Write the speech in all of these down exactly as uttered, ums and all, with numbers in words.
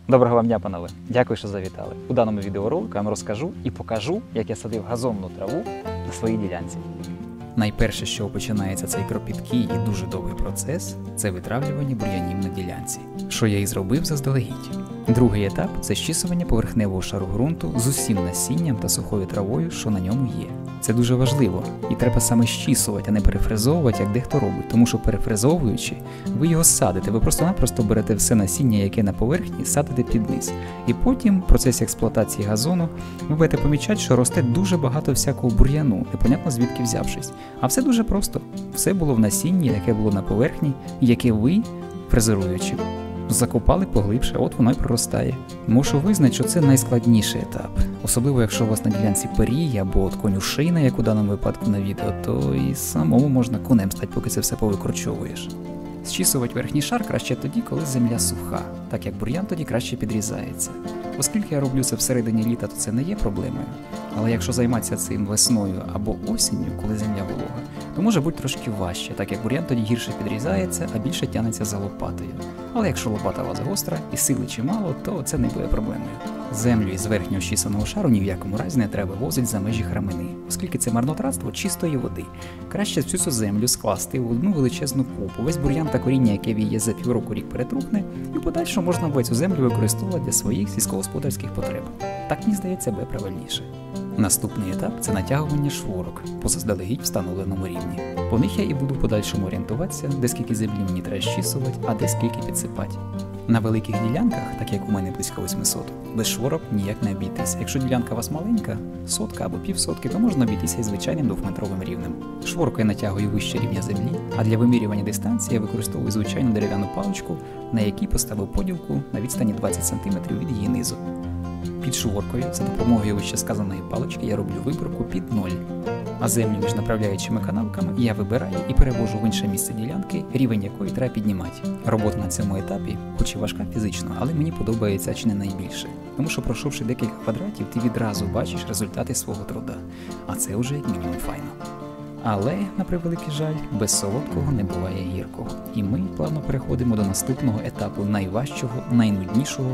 Доброго вам дня, панове! Дякую, що завітали. У даному відеоролику я вам розкажу і покажу, як я садив газонну траву на своїй ділянці. Найперше, з чого починається цей кропіткий і дуже довгий процес, це витравлювання бур'янів на ділянці, що я і зробив заздалегідь. Другий етап – це щісування поверхневого шару ґрунту з усім насінням та сухою травою, що на ньому є. Це дуже важливо, і треба саме щісувати, а не перефрезовувати, як дехто робить, тому що перефрезовуючи, ви його садите, ви просто-напросто берете все насіння, яке на поверхні, садите під низ. І потім в процесі експлуатації газону ви будете помічати, що росте дуже багато всякого бур'яну, непонятно звідки взявшись. А все дуже просто. Все було в насінні, яке було на поверхні, яке ви, фрезеруючи, закопали поглибше, от воно й проростає. Мушу визнати, що це найскладніший етап. Особливо, якщо у вас на ділянці перій або от конюшина, як у даному випадку на відео, то і самому можна конем стати, поки це все повикорчовуєш. Зчісувати верхній шар краще тоді, коли земля суха, так як бур'ян тоді краще підрізається. Оскільки я роблю це всередині літа, то це не є проблемою. Але якщо займатися цим весною або осінню, коли земля волога, то може бути трошки важче, так як бур'ян тоді гірше підрізається, а більше тягнеться за лопатою. Але якщо лопата у вас гостра і сили чимало, то це не буде проблемою. Землю із верхнього щісаного шару ні в якому разі не треба вивозити за межі храмини, оскільки це марнотратство чистої води. Краще всю цю землю скласти в одну величезну купу, весь бур'ян та коріння, яке віє за півроку рік перетрухне, і подальше можна буде цю землю використовувати для своїх сільськогосподарських потреб. Так, мені здається, буде правильніше. Наступний етап – це натягування шворок по заздалегідь встановленому рівні. По них я і буду в подальшому орієнтуватися, де скільки землі мені треба щісувати, а де скільки підсипати. На великих ділянках, так як у мене близько восьмисот, без шворок ніяк не обійтись. Якщо ділянка у вас маленька, сотка або півсотки, то можна обійтися і звичайним двохметровим рівнем. Шворку я натягую вище рівня землі, а для вимірювання дистанції я використовую звичайну дерев'яну паличку, на якій поставив поділку на відстані двадцять сантиметрів від її низу. Під шворкою, за допомогою вище сказаної палички, я роблю виборку під ноль. А землю між направляючими канавками я вибираю і перевожу в інше місце ділянки, рівень якої треба піднімати. Робота на цьому етапі, хоч і важка фізично, але мені подобається чи не найбільше. Тому що, пройшовши декілька квадратів, ти відразу бачиш результати свого труда. А це вже як мінімум файно. Але, на превеликий жаль, без солодкого не буває гіркого. І ми плавно переходимо до наступного етапу найважчого, найнуднішого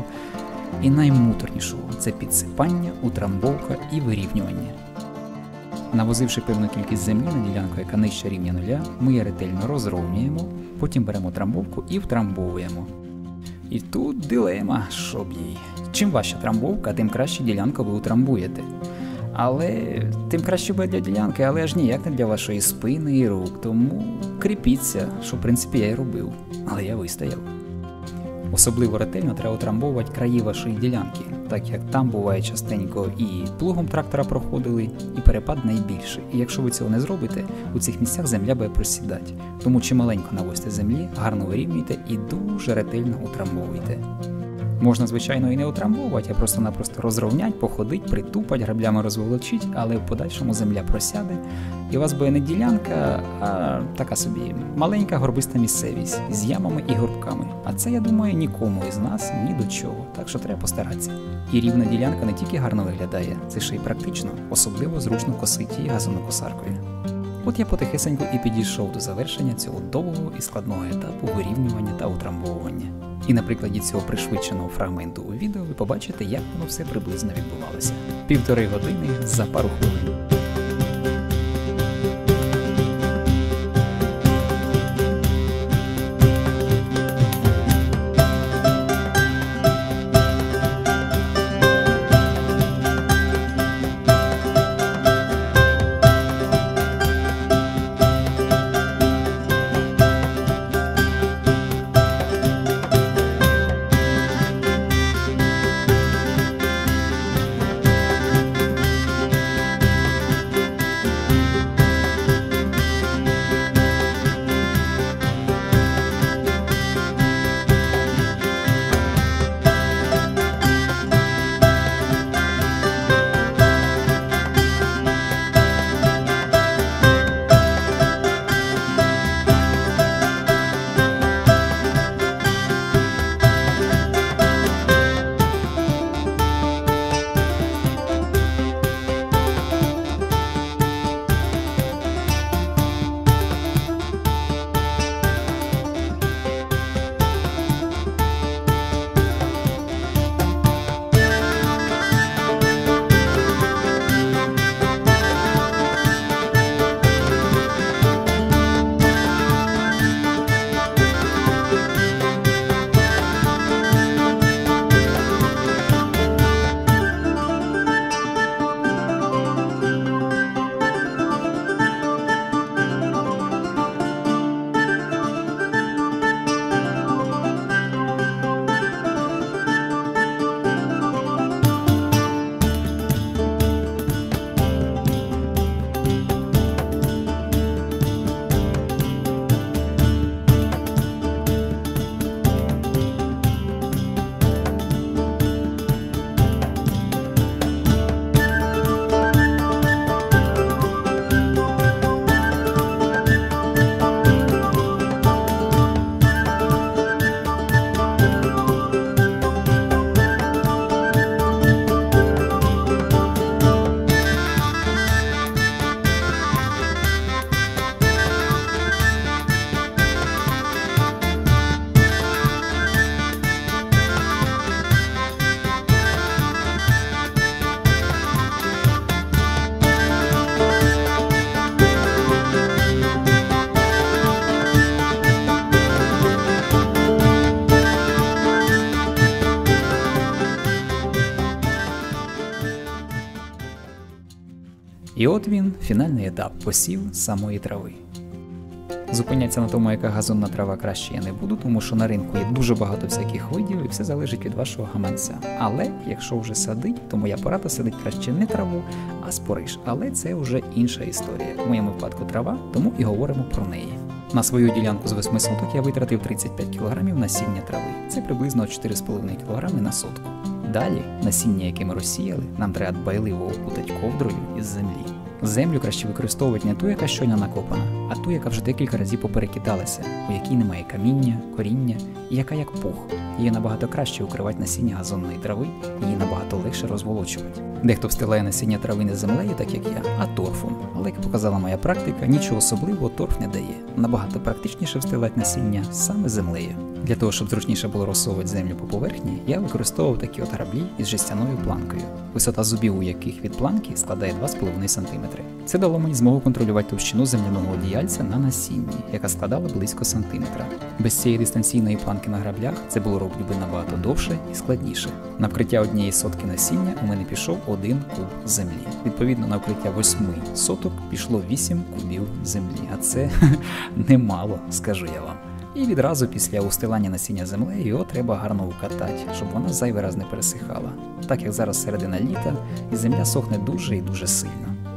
і наймуторнішого – це підсипання, утрамбовка і вирівнювання. Навозивши певну кількість землі на ділянку, яка нижче рівня нуля, ми її ретельно розровнюємо, потім беремо трамбовку і втрамбовуємо. І тут дилема, щоб їй. Чим важча трамбовка, тим краще ділянку ви утрамбуєте. Але тим краще буде для ділянки, але аж ніяк не для вашої спини і рук, тому кріпіться, що в принципі я й робив, але я вистояв. Особливо ретельно треба утрамбовувати краї вашої ділянки, так як там буває частенько і плугом трактора проходили, і перепад найбільший. І якщо ви цього не зробите, у цих місцях земля буде просідати. Тому чималенько навозьте землі, гарно вирівнюйте і дуже ретельно утрамбовуйте. Можна, звичайно, і не утрамбовувати, а просто-напросто розровнять, походить, притупать, граблями розволочить, але в подальшому земля просяде, і у вас буде не ділянка, а така собі маленька горбиста місцевість з ямами і горбками. А це, я думаю, нікому із нас ні до чого, так що треба постаратися. І рівна ділянка не тільки гарно виглядає, це ще й практично, особливо зручно косити її газонокосаркою. От я потихесенько і підійшов до завершення цього довгого і складного етапу вирівнювання та утрамбовування. І на прикладі цього пришвидшеного фрагменту у відео ви побачите, як воно все приблизно відбувалося. Півтори години за пару хвилин. І от він, фінальний етап – посів самої трави. Зупинятися на тому, яка газонна трава краще, я не буду, тому що на ринку є дуже багато всяких видів і все залежить від вашого гаманця. Але якщо вже садить, то моя порада садить краще не траву, а спориш. Але це вже інша історія. В моєму випадку трава, тому і говоримо про неї. На свою ділянку з восьми соток я витратив тридцять п'ять кілограмів насіння трави. Це приблизно чотири з половиною кілограми на сотку. Далі насіння, яке ми розсіяли, нам треба дбайливо окутати ковдрою із землі. Землю краще використовувати не ту, яка щойно накопана, а ту, яка вже декілька разів поперекидалася, у якій немає каміння, коріння і яка як пух. Її набагато краще укривати насіння газонної трави, її набагато легше розволочувати. Дехто встилає насіння трави не землею, так як я, а торфом. Але, як показала моя практика, нічого особливого торф не дає. Набагато практичніше встилати насіння саме землею. Для того, щоб зручніше було розсовувати землю по поверхні, я використовував такі от граблі із жестяною планкою, висота зубів у яких від планки складає два з половиною сантиметри. Це дало мені змогу контролювати товщину земляного одіяльця на насінні, яка складала близько сантиметра. Без цієї дистанційної планки на граблях це було роблено би набагато довше і складніше. На вкриття однієї сотки насіння у мене пішов один куб землі. Відповідно, на вкриття восьми соток пішло вісім кубів землі, а це немало, скажу я вам. І відразу після устилання насіння землею його треба гарно укатати, щоб вона зайвий раз не пересихала, так як зараз середина літа і земля сохне дуже і дуже сильно.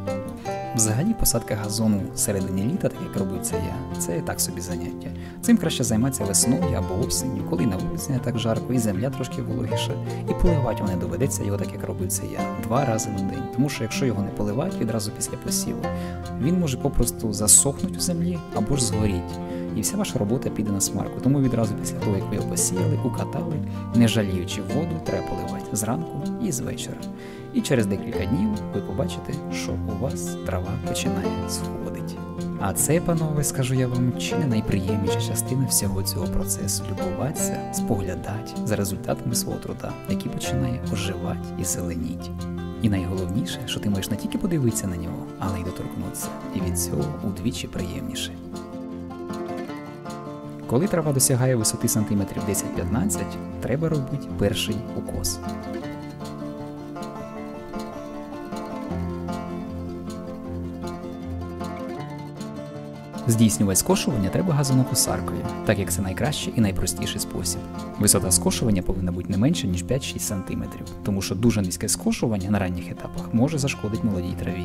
Взагалі посадка газону середині літа, так як робив це я, це так собі заняття. Цим краще займатися весною або осінню, коли на вулиці не так жарко і земля трошки вологіша. І поливати не доведеться його, так як робив це я, два рази на день. Тому що якщо його не поливати відразу після посіву, він може попросту засохнути у землі або ж згоріть. І вся ваша робота піде на смарку. Тому відразу після того, як ви його посіяли, укатали, не жаліючи воду, треба поливати зранку і з вечора. І через декілька днів ви побачите, що у вас трава починає сходити. А це, панове, скажу я вам, чи не найприємніша частина всього цього процесу – любуватися, споглядати за результатами свого труда, який починає оживати і зеленіти. І найголовніше, що ти можеш не тільки подивитися на нього, але й доторкнутися. І від цього удвічі приємніше. Коли трава досягає висоти сантиметрів десять-п'ятнадцять, треба робити перший укос. Здійснювати скошування треба газонокосаркою, так як це найкращий і найпростіший спосіб. Висота скошування повинна бути не менше, ніж п'ять-шість сантиметрів, тому що дуже низьке скошування на ранніх етапах може зашкодити молодій траві.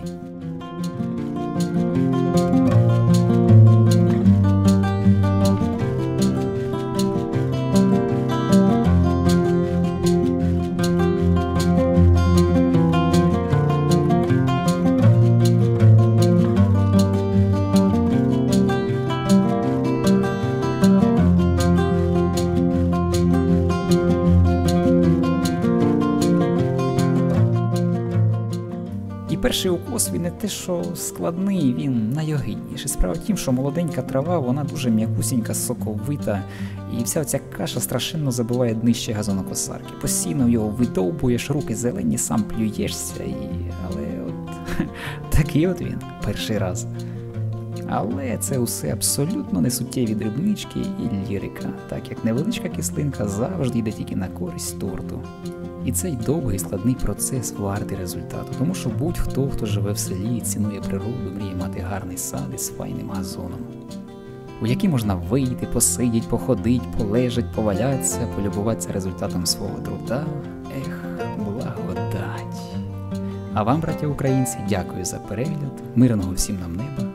Перший укос, він не те, що складний, він найогидніший. Справа в тім, що молоденька трава, вона дуже м'якусінька, соковита, і вся ця каша страшенно забиває днище газонокосарки. Постійно його видовбуєш, руки зелені, сам плюєшся, і... але от такий от він, перший раз. Але це усе абсолютно несуттєві дрібнички і лірика, так як невеличка кислинка завжди йде тільки на користь торту. І цей довгий складний процес вартий результату, тому що будь-хто, хто живе в селі і цінує природу, мріє мати гарний сад із файним газоном, у який можна вийти, посидіти, походити, полежать, повалятися, полюбуватися результатом свого труда. Ех, благодать! А вам, браття українці, дякую за перегляд, мирного всім нам неба